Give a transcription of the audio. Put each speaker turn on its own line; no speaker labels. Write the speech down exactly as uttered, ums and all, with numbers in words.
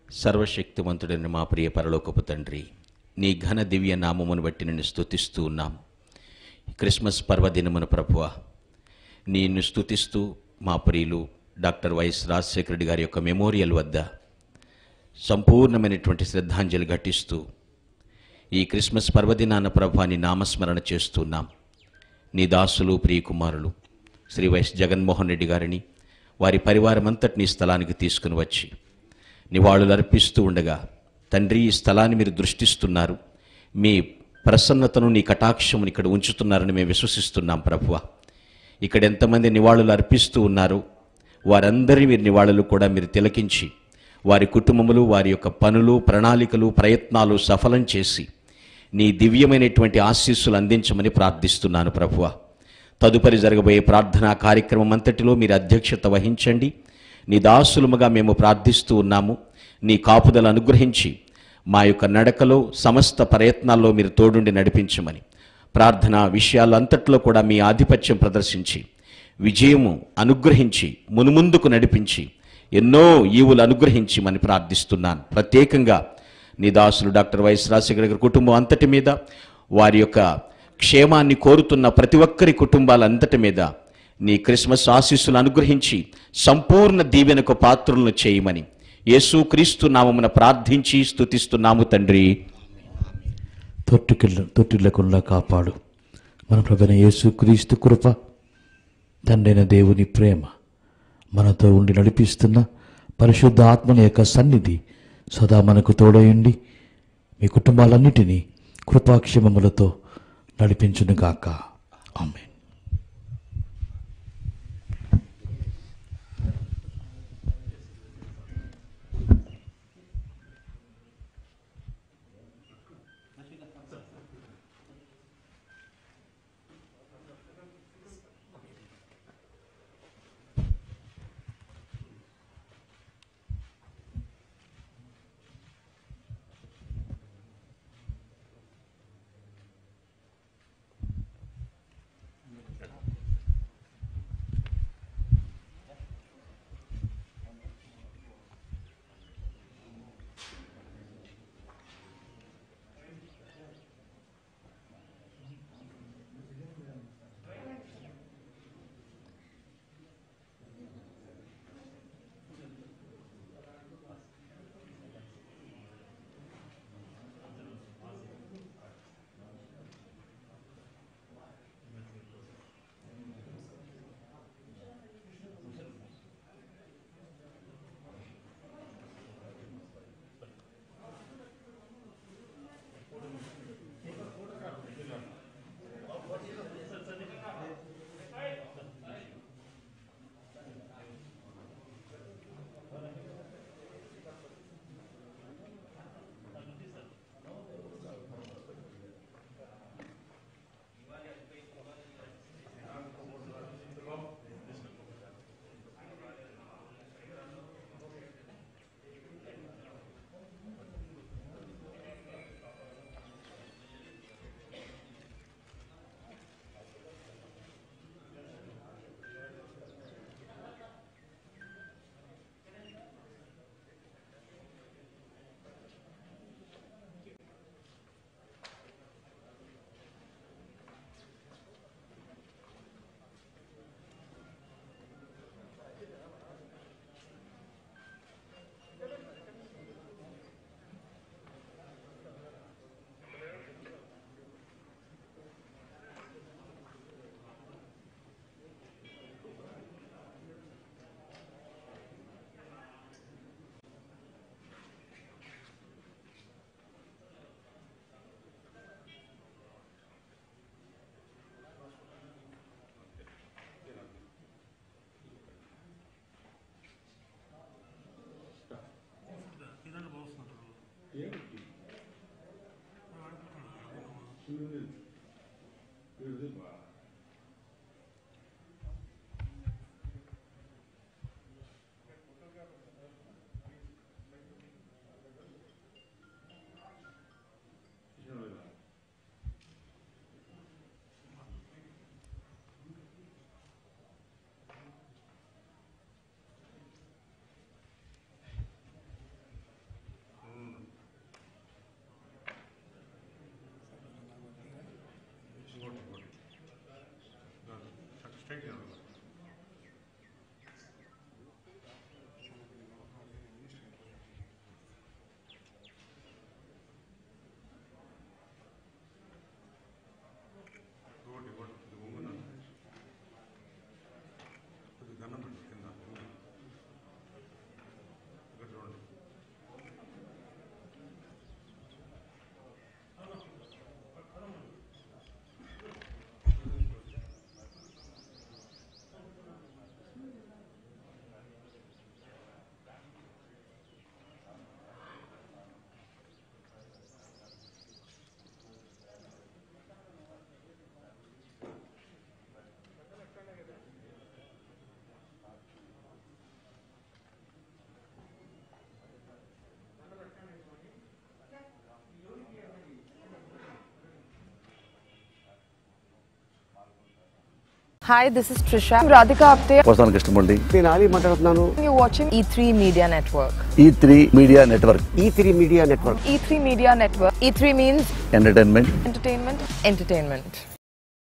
సర్వశక్తివంతుడైన మా ప్రియ పరలోకపు తండ్రి, నీ ఘన దివ్య నామమును బట్టి నిన్ను స్తుతిస్తూ ఉన్నాం. క్రిస్మస్ పర్వదినమున ప్రభువ, నిన్ను స్తుతిస్తూ మా ప్రియులు డాక్టర్ వైఎస్ రాజశేఖర రెడ్డి గారి యొక్క మెమోరియల్ వద్ద సంపూర్ణమైనటువంటి శ్రద్ధాంజలి ఘటిస్తూ ఈ క్రిస్మస్ పర్వదినాన ప్రభువాని నామస్మరణ చేస్తున్నాం. నీ దాసులు ప్రియకుమారులు శ్రీ వైఎస్ జగన్మోహన్ రెడ్డి గారిని, వారి పరివారం అంతటిని ఈ స్థలానికి తీసుకుని వచ్చి నివాళులు అర్పిస్తూ ఉండగా, తండ్రి, ఈ స్థలాన్ని మీరు దృష్టిస్తున్నారు, మీ ప్రసన్నతను, నీ కటాక్షమును ఇక్కడ ఉంచుతున్నారని మేము విశ్వసిస్తున్నాం. ప్రభువ, ఇక్కడ ఎంతమంది నివాళులు అర్పిస్తూ ఉన్నారో వారందరి మీరు నివాళులు కూడా మీరు తిలకించి వారి కుటుంబములు, వారి యొక్క పనులు, ప్రణాళికలు, ప్రయత్నాలు సఫలం చేసి నీ దివ్యమైనటువంటి ఆశీస్సులు అందించమని ప్రార్థిస్తున్నాను. ప్రభువ, తదుపరి జరగబోయే ప్రార్థనా కార్యక్రమం అంతటిలో మీరు అధ్యక్షత వహించండి. నీ దాసులముగా మేము ప్రార్థిస్తూ ఉన్నాము. నీ కాపుదల అనుగ్రహించి మా యొక్క నడకలో, సమస్త ప్రయత్నాల్లో మీరు తోడుండి నడిపించమని, ప్రార్థనా విషయాలంతట్లో కూడా మీ ఆధిపత్యం ప్రదర్శించి విజయము అనుగ్రహించి మునుముందుకు నడిపించి ఎన్నో ఈవులు అనుగ్రహించి మని ప్రార్థిస్తున్నాను. ప్రత్యేకంగా నీ దాసులు డాక్టర్ వైఎస్ రాజశేఖర గారి కుటుంబం అంతటి మీద, వారి యొక్క క్షేమాన్ని కోరుతున్న ప్రతి ఒక్కరి కుటుంబాలంతటి మీద నీ క్రిస్మస్ ఆశీస్సులు అనుగ్రహించి సంపూర్ణ దీవెనకు పాత్రలను చేయమని యేసు క్రీస్తు నామమున ప్రార్థించి స్తుతిస్తున్నాము తండ్రి.
తొట్టుకిల్ల తొట్టిల్లకుండా కాపాడు మన ప్రభువైన యేసు క్రీస్తు కృప, తండ్రైన దేవుని ప్రేమ, మనతో ఉండి నడిపిస్తున్న పరిశుద్ధ ఆత్మని యొక్క సన్నిధి సదా మనకు తోడయుండి మీ కుటుంబాలన్నిటినీ కృపాక్షేమములతో నడిపించునుగాక. ఆమేన్.
Hi, this is Trisha. I'm Radhika Apte.
వస్తాను కృష్ణమూర్తి.
నేను ఆలీ మాట్లాడుతున్నాను.
You're watching E three Media Network.
E three Media Network.
E three Media Network.
E three Media Network. E three means
entertainment.
entertainment, entertainment.